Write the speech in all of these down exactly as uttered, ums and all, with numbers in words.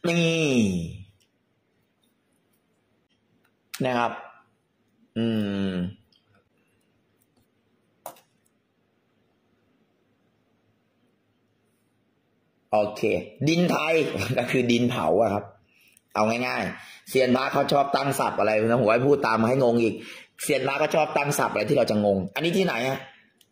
นี่นะครับอืมโอเคดินไทยก็คือดินเผาอะครับเอาง่ายๆเซียนพระเขาชอบตั้งศัพท์อะไรนะผมให้พูดตามมาให้งงอีกเซียนพระก็ชอบตั้งศัพท์อะไรที่เราจะงงอันนี้ที่ไหนฮะ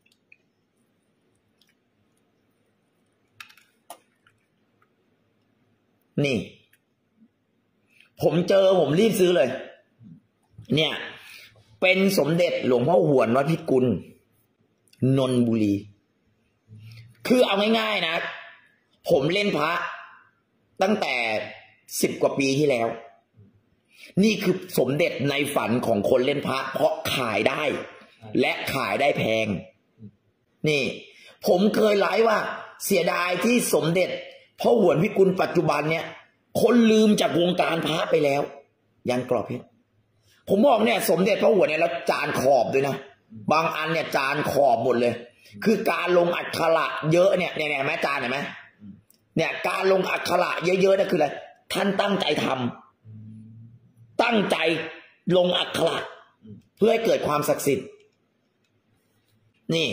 นี่ผมเจอผมรีบซื้อเลยเนี่ยเป็นสมเด็จหลวงพ่อหวนวัดพิกุลนนทบุรีคือเอาง่ายๆนะผมเล่นพระตั้งแต่สิบกว่าปีที่แล้วนี่คือสมเด็จในฝันของคนเล่นพระเพราะขายได้และขายได้แพงนี่ผมเคยไลฟ์ว่าเสียดายที่สมเด็จพ่อหวนพิกุลปัจจุบันเนี่ยคนลืมจากวงการพระไปแล้วยันกรอบเพชรผมบอกเนี่ยสมเด็จพ่อหวนเนี่ยแล้วจานขอบด้วยนะบางอันเนี่ยจานขอบหมดเลยคือการลงอักขระเยอะเนี่ยเนี่ยแม่จานเห็นไหมเนี่ยการลงอักขระเยอะๆนั่นคืออะไรท่านตั้งใจทำตั้งใจลงอักขระเพื่อให้เกิดความศักดิ์สิทธิ์นี่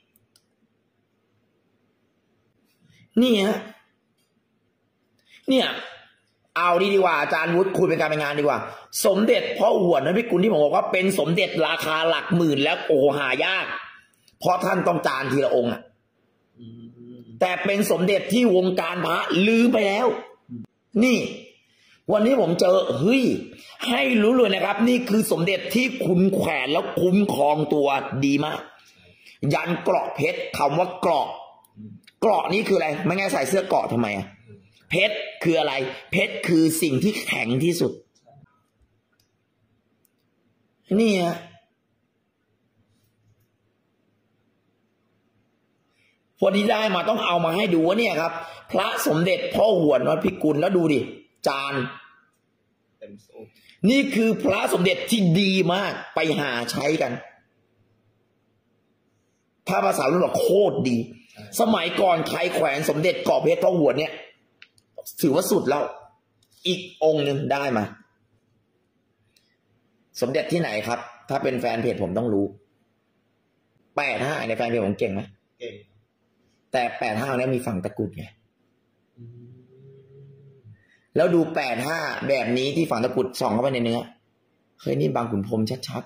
นี่ฮะเนี่ยเอาดีดีกว่าอาจารย์วุฒิคุยเป็นการเป็นงานดีกว่าสมเด็จพ่อหวนนะพี่กุลที่ผมบอกว่าเป็นสมเด็จราคาหลักหมื่นแล้วโอ้หายากเพราะท่านต้องจานทีละองค์อ่ะแต่เป็นสมเด็จที่วงการพระลืมไปแล้วนี่วันนี้ผมเจอเฮ้ยให้รู้เลยนะครับนี่คือสมเด็จที่คุณแขวนแล้วคุ้มครองตัวดีมากยันเกราะเพชรคำว่าเกราะเกราะนี้คืออะไรไม่งั้นใส่เสื้อเกราะทำไมอะเพชรคืออะไรเพชรคือสิ่งที่แข็งที่สุดนี่ฮะพอดีได้มาต้องเอามาให้ดูว่าเนี่ยครับพระสมเด็จพ่อหวนวัดพิกุลแล้วดูดิจานนี่คือพระสมเด็จที่ดีมากไปหาใช้กันถ้าภาษารุ่นบอกโคตรดีสมัยก่อนใครแขวนสมเด็จเกาะเพชรพ่อหวนเนี่ยถือว่าสุดแล้วอีกองค์หนึ่งได้มาสมเด็จที่ไหนครับถ้าเป็นแฟนเพจผมต้องรู้แปดห้าในแฟนเพจผมเก่งไหมเก่งแต่แปดห้าเนี่ยมีฝั่งตะกุดไงแล้วดูแปดห้าแบบนี้ที่ฝั่งตะกุดส่องเข้าไปในเนื้อเฮ้ยนี่บางขุนพรหมชัด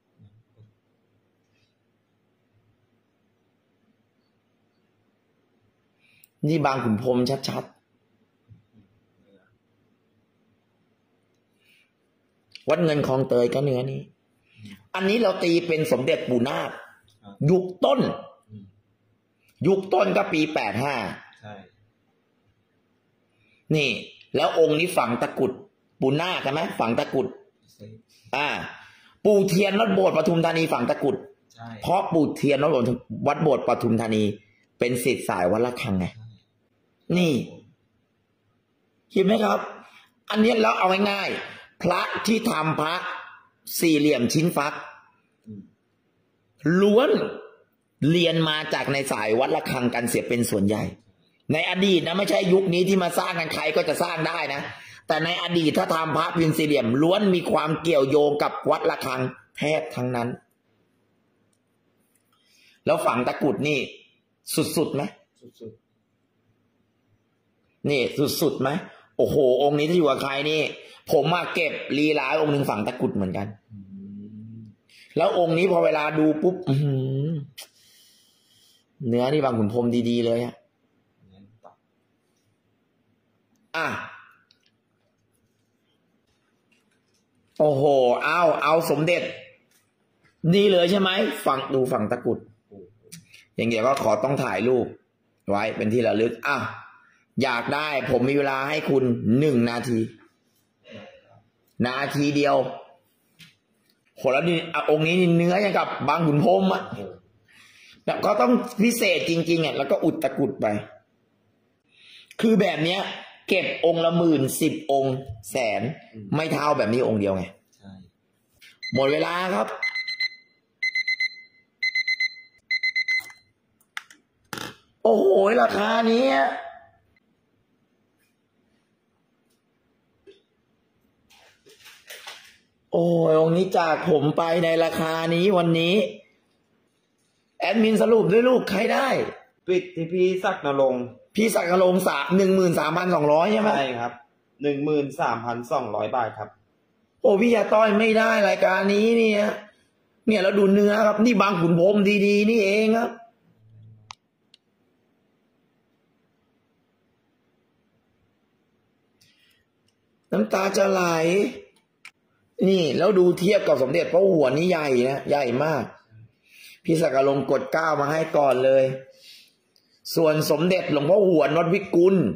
ๆนี่บางขุนพรหมชัดๆวัดเงินคลองเตยก็เนื้อนี้อันนี้เราตีเป็นสมเด็จปู่นาคยุคต้นยุคต้นก็ปีแปดห้านี่แล้วองค์นี้ฝังตะกุดปู่นาคใช่ไหมฝังตะกุดอ่าปู่เทียนวัดโบสถ์ปทุมธานีฝังตะกุดเพราะปู่เทียนวัดโบสถ์วัดโบสถ์ปทุมธานีเป็นศิษย์สายวัดระฆังไงนี่เห็นไหมครับอันนี้แล้วเอาง่ายๆพระที่ทำพระสี่เหลี่ยมชิ้นฟักล้วนเรียนมาจากในสายวัดระฆังกันเสียเป็นส่วนใหญ่ในอดีตนะไม่ใช่ยุคนี้ที่มาสร้างกันใครก็จะสร้างได้นะแต่ในอดีตถ้าทำพระพิมพ์สี่เหลี่ยมล้วนมีความเกี่ยวโยงกับวัดระฆังแทบทั้งนั้นแล้วฝังตะกุดนี่สุดๆไหมสุดๆนี่สุดๆไหมโอ้โหองค์นี้ที่อยู่กับใครนี่ผมมาเก็บลีลาองค์หนึ่งฝังตะกุดเหมือนกันแล้วองค์นี้พอเวลาดูปุ๊บเนื้อนี่บางขุนพรหมดีๆเลยอะอ่ะโอ้โหเอาเอาสมเด็จนี่เลยใช่ไหมฝั่งดูฝั่งตะกุดอย่างเงี้ยก็ขอต้องถ่ายรูปไว้เป็นที่ระลึกอ่ะอยากได้ผมมีเวลาให้คุณหนึ่งนาทีนาทีเดียวโหแล้วนี่องค์นี้เนื้ออย่างกับบางขุนพรหมอ่ะแล้วก็ต้องพิเศษจริงๆอ่ะแล้วก็อุดตะกุดไปคือแบบเนี้ยเก็บองค์ละหมื่นสิบองค์แสนไม่เท่าแบบนี้องค์เดียวไงหมดเวลาครับโอ้โหราคานี้โอ้ยองค์นี้จากผมไปในราคานี้วันนี้แอดมินสรุปด้วยลูกใครได้ปิดที่พี่ศักดิ์นรงค์พี่ศักดิ์นรงค์สามหนึ่งหมื่นสามพันสองร้อยใช่ไหมใช่ครับหนึ่งหมื่นสามพันสองร้อยบาทครับโอ้พี่ยาต้อยไม่ได้รายการนี้เนี่ยเนี่ยเราดูเนื้อครับนี่บางขุนพรหมดีๆนี่เองครับน้ำตาจะไหลนี่แล้วดูเทียบกับสมเด็จพระหัวนี่ใหญ่นะใหญ่มากพี่ศักดิ์ลงกดเก้ามาให้ก่อนเลยส่วนสมเด็จหลวงพ่อหวนวัดวิกุล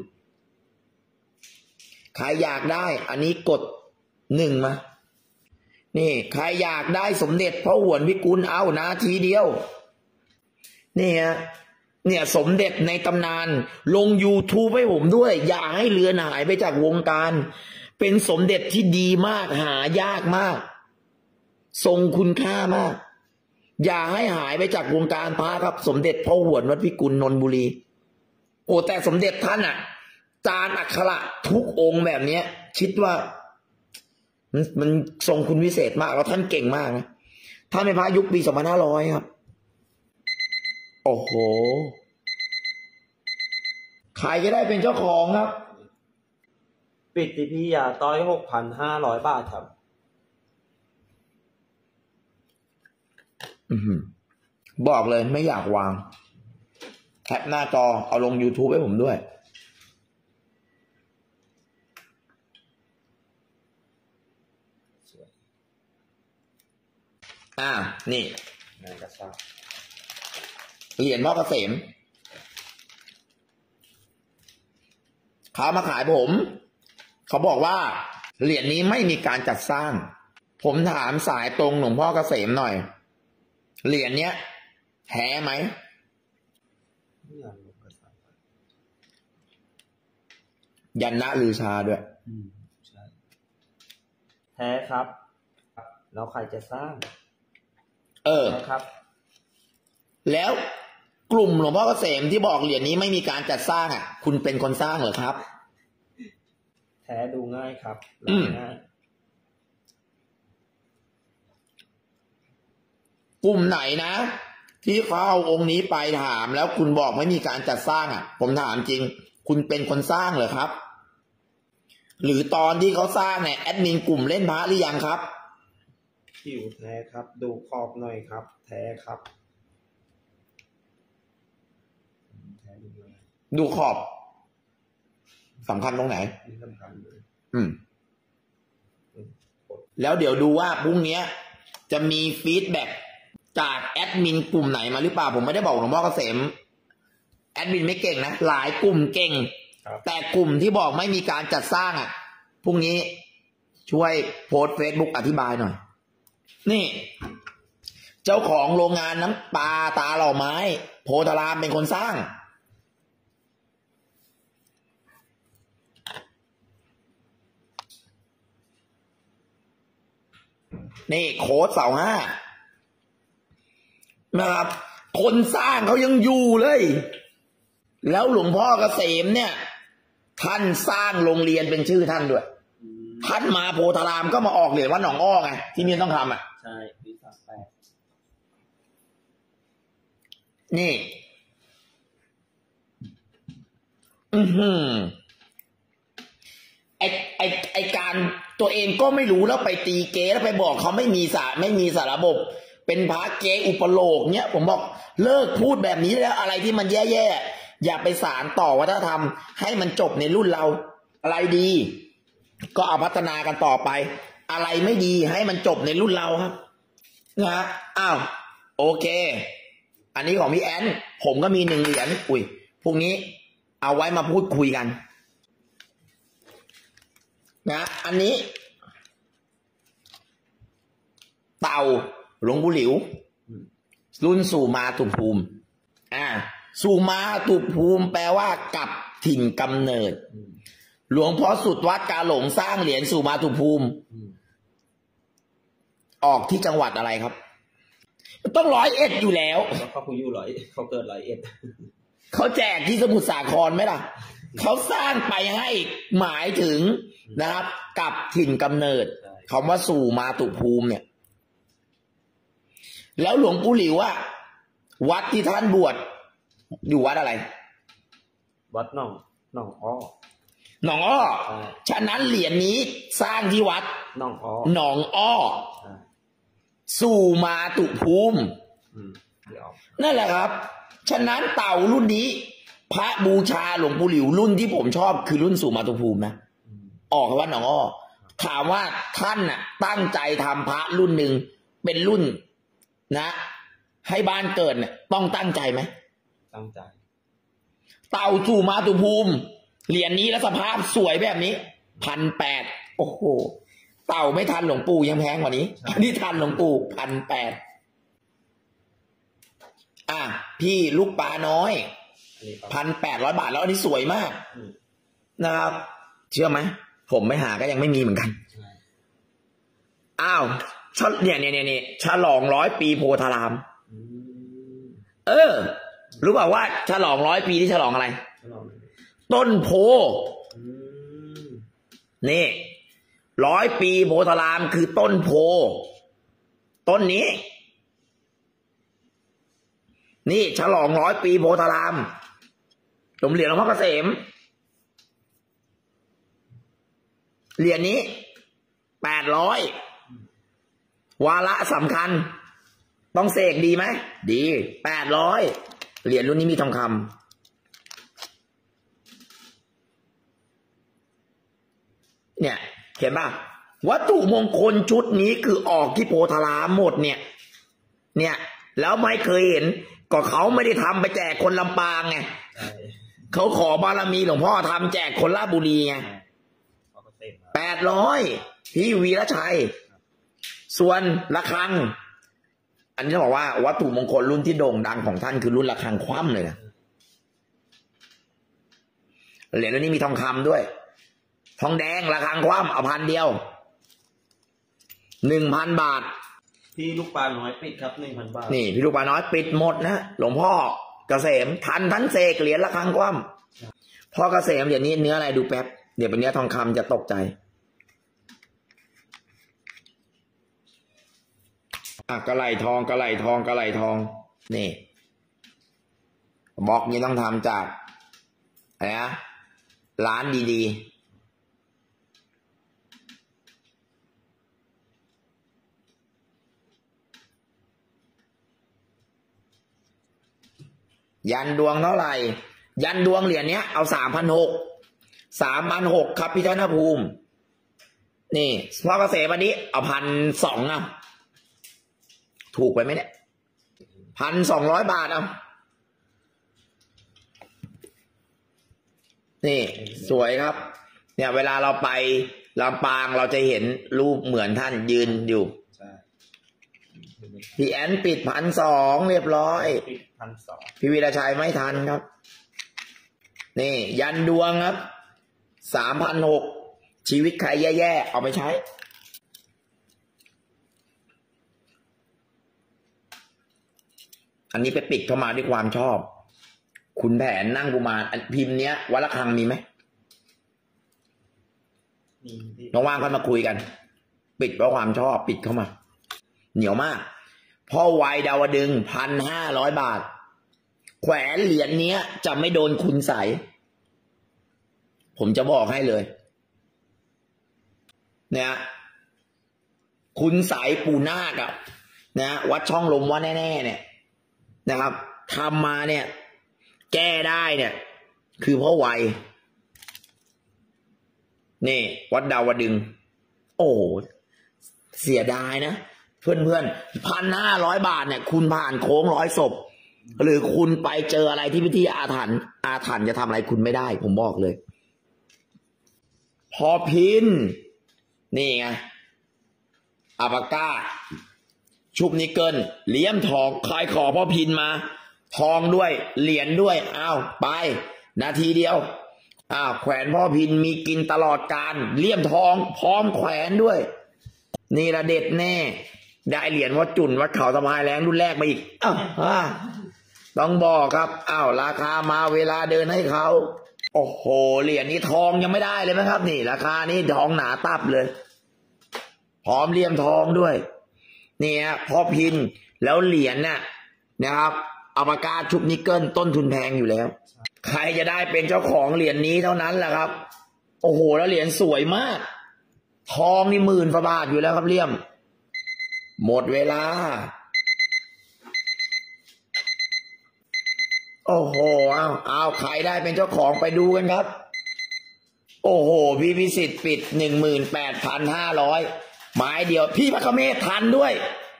ใครอยากได้อันนี้กดหนึ่งมานี่ใครอยากได้สมเด็จพระหวนวิกุลเอานาทีเดียวนี่ฮะเนี่ยสมเด็จในตำนานลง YouTube ให้ผมด้วยอย่าให้เลือนหายไปจากวงการเป็นสมเด็จที่ดีมากหายากมากทรงคุณค่ามากอย่าให้หายไปจากวงการพระครับสมเด็จพ่อหวนวัดพิกุลนนทบุรีโอ้แต่สมเด็จท่านอ่ะจานอักขระทุกองค์แบบนี้คิดว่ามันมันทรงคุณวิเศษมากแล้วท่านเก่งมากนะท่านเป็นพระยุคปีสองพันห้าร้อยครับโอ้โหใครจะได้เป็นเจ้าของครับปิดที่พี่ยาต้อยหกพันห้าร้อยบาทครับอืมบอกเลยไม่อยากวางแคปหน้าจอเอาลง YouTube ให้ผมด้วยอ่านี่เหรียญพ่อเกษมเขามาขายผมเขาบอกว่าเหรียญนี้ไม่มีการจัดสร้างผมถามสายตรงหลวงพ่อเกษมหน่อยเหรียญเนี้ยแท้ไหมยันนะลือชาด้วยแท้ครับแล้วใครจะสร้างเออครับแล้วกลุ่มหลวงพ่อเกษมที่บอกเหรียญนี้ไม่มีการจัดสร้างอ่ะคุณเป็นคนสร้างเหรอครับแท้ดูง่ายครับง่ายกลุ่มไหนนะที่เขาเอาองค์นี้ไปถามแล้วคุณบอกไม่มีการจัดสร้างอ่ะผมถามจริงคุณเป็นคนสร้างเหรอครับหรือตอนที่เขาสร้างเนี่ยแอดมินกลุ่มเล่นพระหรือยังครับผิวแท้ครับดูขอบหน่อยครับแท้ครับดูขอบสำคัญตรงไหนสำคัญเลยอืมแล้วเดี๋ยวดูว่าพรุ่งนี้จะมีฟีดแบ็กจากแอดมินกลุ่มไหนมาหรือเปล่าผมไม่ได้บอกหลวงพ่อเกษมแอดมินไม่เก่งนะหลายกลุ่มเก่งแต่กลุ่มที่บอกไม่มีการจัดสร้างอ่ะพรุ่งนี้ช่วยโพสต์เฟซบุ๊กอธิบายหน่อยนี่เจ้าของโรงงานน้ำปลาตาหล่อไม้โพธารามเป็นคนสร้างนี่โค้ดเสาห้านะครับคนสร้างเขายังอยู่เลยแล้วหลวงพ่อเกษมเนี่ยท่านสร้างโรงเรียนเป็นชื่อท่านด้วยท่านมาโพธารามก็มาออกเหรียญวัดหนองอ้อไงที่นี่ต้องทำอ่ะใช่ปีสามแปดนี่อือหือไอไอไอการตัวเองก็ไม่รู้แล้วไปตีเก๊แล้วไปบอกเขาไม่มีสาไม่มีสารระบบเป็นพระเก๊อุปโลกเนี้ยผมบอกเลิกพูดแบบนี้แล้วอะไรที่มันแย่ๆอย่าไปสานต่อวัฒนธรรมให้มันจบในรุ่นเราอะไรดีก็เอาพัฒนากันต่อไปอะไรไม่ดีให้มันจบในรุ่นเราครับนะอ้าวโอเคอันนี้ของพี่แอนผมก็มีหนึ่งเหรียญอุ้ยพวกนี้เอาไว้มาพูดคุยกันนะอันนี้เต่าหลวงปู่หลิวรุ่นสู่มาตุภูมิอ่าสู่มาตุภูมิแปลว่ากลับถิ่นกำเนิดหลวงพ่อสุดวัดกาหลงสร้างเหรียญสู่มาตุภูมิออกที่จังหวัดอะไรครับต้องร้อยเอ็ดอยู่แล้วเขาคุยอยู่ร้อยเขาเกิดร้อยเอ็ดเขาแจกที่สมุทรสาครไหมล่ะเขาสร้างไปให้หมายถึงนะครับกับถิ่นกำเนิดคำว่าสู่มาตุภูมิเนี่ยแล้วหลวงปู่หลิวว่าวัดที่ท่านบวชอยู่วัดอะไรวัดหนองหนองอ้อหนองอ้อฉะนั้นเหรียญนี้สร้างที่วัดหนองอ้อหนองอ้อสู่มาตุภูมินั่นแหละครับฉะนั้นเต่ารุ่นนี้พระบูชาหลวงปู่หลิวรุ่นที่ผมชอบคือรุ่นสู่มาตุภูมินะออกวัดหนองอ้อถามว่าท่านน่ะตั้งใจทำพระรุ่นหนึ่งเป็นรุ่นนะให้บ้านเกิดเนี่ยต้องตั้งใจไหมตั้งใจเต่าสู่มาตุภูมิเหรียญนี้แล้วสภาพสวยแบบนี้พันแปดโอ้โหเต่าไม่ทันหลวงปู่ยังแพงกว่านี้นี่ทันหลวงปู่พันแปดอ่ะพี่ลูกปลาน้อยพันแปดร้อยบาทแล้วอันนี้สวยมากนะครับเชื่อไหมผมไม่หาก็ยังไม่มีเหมือนกันอ้าวเนี่ยเนี่ยเนี่ยฉลองร้อยปีโพธารามเออรู้เปล่าว่าฉลองร้อยปีที่ฉลองอะไรต้นโพนี่ร้อยปีโพธารามคือต้นโพต้นนี้นี่ฉลองร้อยปีโพธารามสมเหรียญหลวงพ่อเกษมเหรียญนี้แปดร้อยวาระสำคัญต้องเสกดีไหมดีแปดร้อยเหรียญรุ่นนี้มีทองคำเนี่ยเห็นป่ะวัตถุมงคลชุดนี้คือออกที่โพธารามหมดเนี่ยเนี่ยแล้วไม่เคยเห็นก็เขาไม่ได้ทำไปแจกคนลำปางไงเขาขอบารมีหลวงพ่อทำแจกคนราชบุรีไงแปดร้อยพี่วีรชัยส่วนระฆังอันนี้จะบอกว่าวัตถุมงคลรุ่นที่โด่งดังของท่านคือรุ่นระฆังคว่ำเลยนะเหรียญนี้มีทองคำด้วยทองแดงระฆังคว่ำเอาพันเดียวหนึ่งพันบาทพี่ลูกปลาน้อยปิดครับหนึ่งพันบาทนี่พี่ลูกปลาน้อยปิดหมดนะหลวงพ่อเกษมทันทั้งเสกเหรียญระฆังคว่ำพ่อเกษมอย่างนี้เนื้ออะไรดูแป๊บเดี๋ยวเป็นเนื้อทองคำจะตกใจอ่ะกระไหลทองกระไหลทองกระไหลทองนี่บล็อกนี้ต้องทำจากอะไรนะร้านดีๆยันดวงเท่าไหร่ยันดวงเหรียญนี้เอาสามพันหกสามพันหกครับพี่ธนภูมินี่พ่อเกษมอันนี้เอาพันสองอ่ะถูกไปไหมเนี่ยพันสองร้อยบาทเอานี่สวยครับเนี่ยเวลาเราไปลำปางเราจะเห็นรูปเหมือนท่านยืนอยู่พี่แอนปิดพันสองเรียบร้อยพี่วีรชัยไม่ทันครับนี่ยันดวงครับสามพันหกชีวิตใครแย่ๆเอาไปใช้อันนี้ไปปิดเข้ามาด้วยความชอบคุณแผนนั่งกุมารพิมพ์เนี้ยวัดระฆังมีไหมน้องว่างก็มาคุยกันปิดเพราะความชอบปิดเข้ามาเหนียวมากพ่อวัยดาวดึงพันห้าร้อยบาทแขวนเหรียญเนี้ยจะไม่โดนคุณใสผมจะบอกให้เลยเนี่ยคุณใสปูนาคอะนะวัดช่องลมว่าแน่ๆเนี่ยนะครับทำมาเนี่ยแก้ได้เนี่ยคือเพราะวัยนี่วัดดาวดึงโอ้เสียดายนะเพื่อนๆพันห้าร้อยบาทเนี่ยคุณผ่านโค้งร้อยศพหรือคุณไปเจออะไรที่พิธีอาถรรพ์อาถรรพ์จะทำอะไรคุณไม่ได้ผมบอกเลยพอพินนี่ไงอาปาก้าชุบนิกเกิลเลี้ยมทองใครขอพ่อพินมาทองด้วยเหรียญด้วยอ้าวไปนาทีเดียวอ้าวแขวนพ่อพินมีกินตลอดการเลี่ยมทองพร้อมแขวนด้วยนี่ละเด็ดแน่ได้เหรียญวัดจุนวัดเขาสะพายแรงรุ่นแรกมาอีกอ้าวต้องบอกครับอ้าวราคามาเวลาเดินให้เขาโอ้โหเหรียญนี้ทองยังไม่ได้เลยไหมครับนี่ราคานี้ทองหนาตับเลยพพร้อมเหลี่ยมทองด้วยเนี่ยพอพินแล้วเหรียญน่ะนะครับเอาปากกาชุบนิกเกิลต้นทุนแพงอยู่แล้วใครจะได้เป็นเจ้าของเหรียญนี้เท่านั้นแหละครับโอ้โหแล้วเหรียญสวยมากทองนี่หมื่นกว่าบาทอยู่แล้วครับเลี่ยมหมดเวลาโอ้โหเอาเอาใครได้เป็นเจ้าของไปดูกันครับโอ้โหพี่พิสิทธิ์ปิดหนึ่งหมื่นแปดพันห้าร้อยหมายเดียวพี่พระคเมศทันด้วย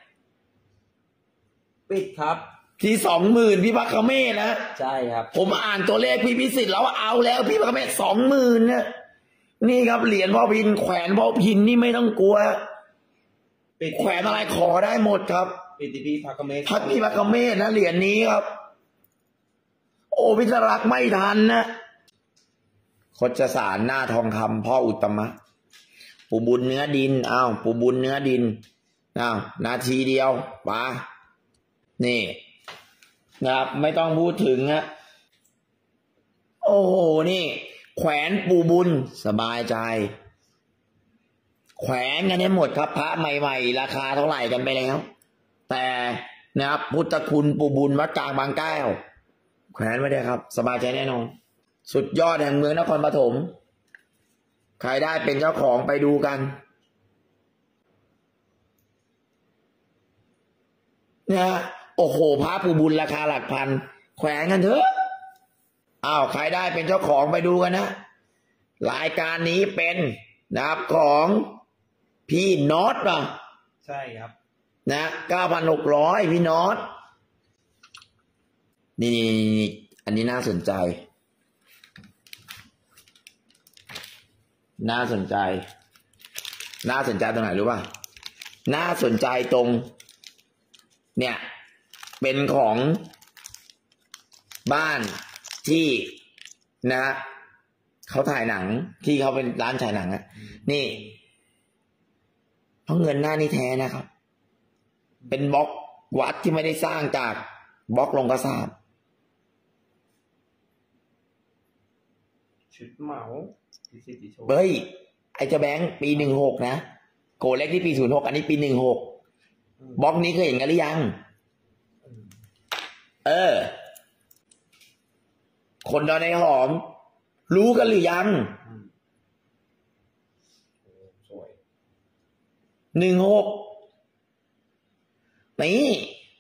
ปิดครับที่สองหมื่นพี่พระคเมศนะใช่ครับผมอ่านตัวเลขพี่พิสิทธิ์แล้วเอาแล้วพี่พระคเมศสองหมื่นเนี่ยนี่ครับเหรียญพ่อพินแขวนพ่อพินนี่ไม่ต้องกลัวแขวนอะไรขอได้หมดครับปิดที่พี่พระคเมศพักพี่พระคเมศนะเหรียญนี้ครับโอ้พิจารักไม่ทันนะโคจสารหน้าทองคำพ่ออุตตมะปู่บุญเนื้อดินอ้าวปู่บุญเนื้อดินอ้าวนาทีเดียวปะนี่นะครับไม่ต้องพูดถึงฮะโอ้โหนี่แขวนปู่บุญสบายใจแขวนกันให้หมดครับพระใหม่ๆราคาเท่าไหร่กันไปแล้วแต่นะครับพุทธคุณปู่บุญวัดกลางบางแก้วแขวนไว้ได้ครับสบายใจแน่นอนสุดยอดแห่งเมืองนครปฐมใครได้เป็นเจ้าของไปดูกันเนี่ยโอ้โหพระปู่บุญราคาหลักพันแขวนกันเถอะอ้าวใครได้เป็นเจ้าของไปดูกันนะรายการนี้เป็นนะครับของพี่น็อตป่ะใช่ครับนะเก้าพันหกร้อยพี่น็อตนี่อันนี้น่าสนใจน่าสนใจน่าสนใจตรงไหนรู้ป่ะน่าสนใจตรงเนี่ยเป็นของบ้านที่นะเขาถ่ายหนังที่เขาเป็นร้านถ่ายหนังอ่ะนี่เพราะเงินหน้านี่แท้นะครับเป็นบล็อกวัดที่ไม่ได้สร้างจากบล็อกลงกระสาบชุดเหมาเฮ้ยไอ้เจ้าแบงค์ปีหนึ่งหกนะโกเล็กที่ปีศูนย์หกอันนี้ปีหนึ่งหกบล็อกนี้เคยเห็นกันหรือยังเออคนดอนในหอมรู้กันหรือยังหนึ่งหกนี่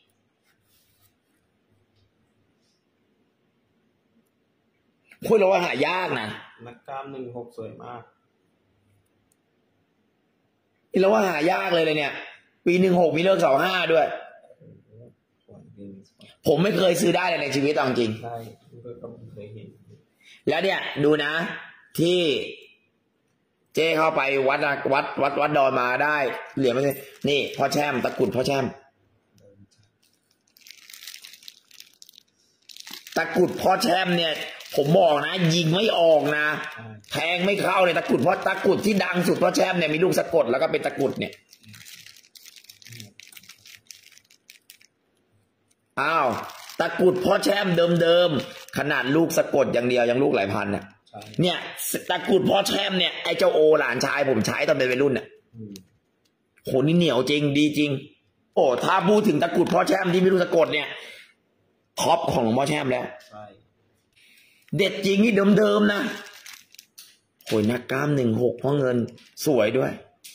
คุยเราว่าหายากนะนักกล้ามหนึ่งหกสวยมากนี่เราว่าหายากเลยเลยเนี่ยปีหนึ่งหกมีเลิกเสาห้าด้วยผมไม่เคยซื้อได้เลยในชีวิตจริงใช่ก็เคยเห็นแล้วเนี่ยดูนะที่เจ้เข้าไปวัดวัดวัดวัดดอนมาได้เหรียญไม่ใช่นี่พ่อแช่มตะกุดพ่อแช่มตะกุดพ่อแช่มเนี่ยผมบอกนะยิงไม่ออกนะแทงไม่เข้าเลยตะกุดเพราะตะกุดที่ดังสุดพ่อแช่มเนี่ยมีลูกสะกดแล้วก็เป็นตะกุดเนี่ยอ้าวตะกุดพ่อแช่มเดิมๆขนาดลูกสะกดอย่างเดียวยังลูกหลายพันเนี่ยเนี่ยตะกุดพ่อแช่มเนี่ยไอ้เจ้าโอหลานชายผมใช้ตอนเป็นวัยรุ่นเนี่ยโหนี่เหนียวจริงดีจริงโอ้ถ้าพูดถึงตะกุดพ่อแช่มที่มีลูกสะกดเนี่ยท็อปของหลวงพ่อแช่มแล้วเด็ดจริงนี่เดิมๆนะโหยนักกล้ามหนึ่งหกเพราะเงินสวยด้วย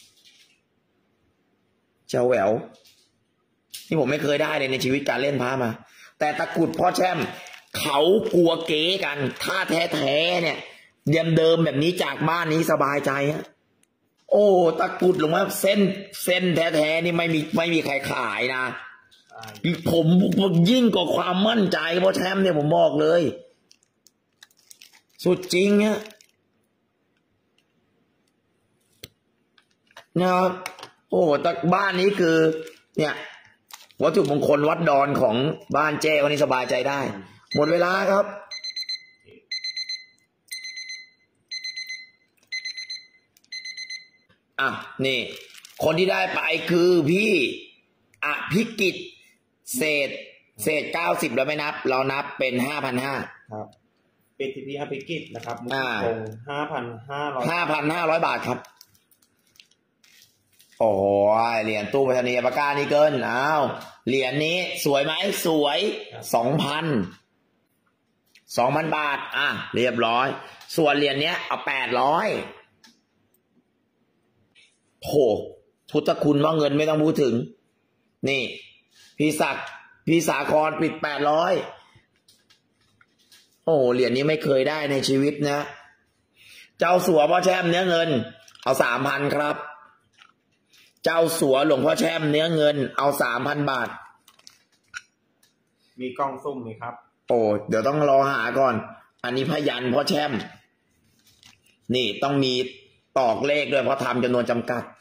เจ้าแหววนี่ผมไม่เคยได้เลยในชีวิตการเล่นพระมาแต่ตะกุดพ่อแช่มเขากลัวเก๋กันถ้าแท้ๆเนี่ยเดิมๆแบบนี้จากบ้านนี้สบายใจฮะโอ้ตะกุดลงมาเส้นเส้นแท้ๆนี่ไม่มีไม่มีใครขายนะผมยิ่งกว่าความมั่นใจพ่อแช่มเนี่ยผมบอกเลยสุดจริงฮะนะครับโอ้แต่บ้านนี้คือเนี่ยวัตถุมงคลวัดดอนของบ้านเจ้วันนี้สบายใจได้หมดเวลาครับอ่ะนี่คนที่ได้ไปคือพี่อภิกิจเศษเศษเก้าสิบเราไม่นับเรานับเป็นห้าพันห้าครับเป็นที่พี่อภิกิจนะครับมุกคงห้าพันห้าร้อยห้าพันห้าร้อยบาทครับโอ้ยเหรียญตู้ไปรษณีย์ปากกานี่เกินอ้าวเหรียญนี้สวยไหมสวยสองพันสองพันบาทอ่ะเรียบร้อยส่วนเหรียญเนี้ยเอาแปดร้อยโหพุทธคุณว่าเงินไม่ต้องพูดถึงนี่พี่ศักดิ์พี่สาครปิดแปดร้อยโอ้เหรียญนี้ไม่เคยได้ในชีวิตนะเจ้าสัวพ่อแช่มเนื้อเงินเอาสามพันครับเจ้าสัวหลวงพ่อแช่มเนื้อเงินเอาสามพันบาทมีกล้องซุ่มไหมครับโอ้เดี๋ยวต้องรอหาก่อนอันนี้พยัญพ่อแช่มนี่ต้องมีตอกเลขด้วยเพราะทำจำนวนจำกัด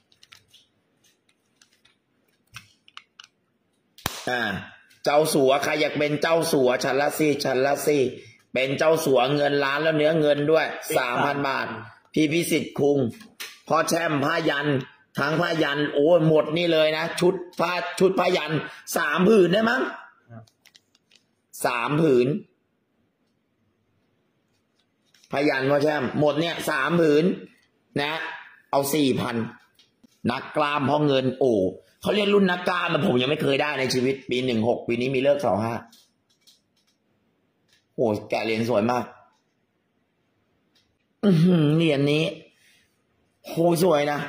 อ่าเจ้าสัวใครอยากเป็นเจ้าสัวชั้นละสี่ชั้นละสี่เป็นเจ้าสัวเงินล้านแล้วเนื้อเงินด้วยสามพันบาทพี่พิสิทธิ์คุงพ่อแช่มผ้ายันทั้งผ้ายันโอ้หมดนี่เลยนะชุดผ้าชุดผ้ายันสามผืนได้มั้งสามผืนผ้ายันพ่อแช่มหมดเนี่ยสามผืนนะเอาสี่พันนักกล้ามพ่อเงินโอ้เขาเรียกรุ่นนักกล้ามแต่ผมยังไม่เคยได้ในชีวิตปีหนึ่งหกปีนี้มีเลิกสองห้าโอ้แกะเหรียญสวยมากอือหือเหรียญนี้โหสวยนะ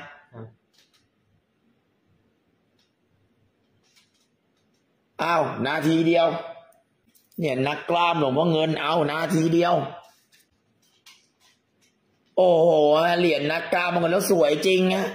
อ้าวนาทีเดียวเนี่ยนักกล้ามหลวงพ่อเงินเอานาทีเดียวโอ้โหเหรียญนักกล้ามมันแล้วสวยจริงนะ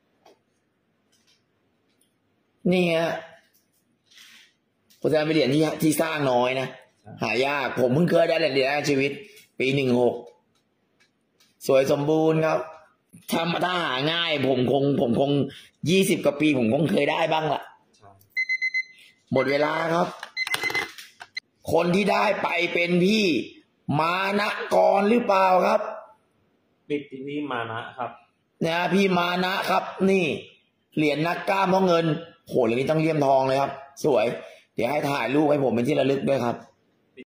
นี่ฮะผมจะเป็นเหรียญที่ที่สร้างน้อยนะหายากผมเพิ่งเคยได้เหรียญเดียวในชีวิตปีหนึ่งหกสวยสมบูรณ์ครับถ้าถ้าหาง่ายผมคงผมคงยี่สิบกว่าปีผมคงเคยได้บ้างละหมดเวลาครับคนที่ได้ไปเป็นพี่มานะกรหรือเปล่าครับปิดที่พี่มานะครับนะพี่มานะครับนี่เหรียญนักกล้ามเพราะเงินโหเหรียญนี้ต้องเลี่ยมทองเลยครับสวยเดี๋ยวให้ถ่ายรูปให้ผมเป็นที่ระลึกด้วยครับ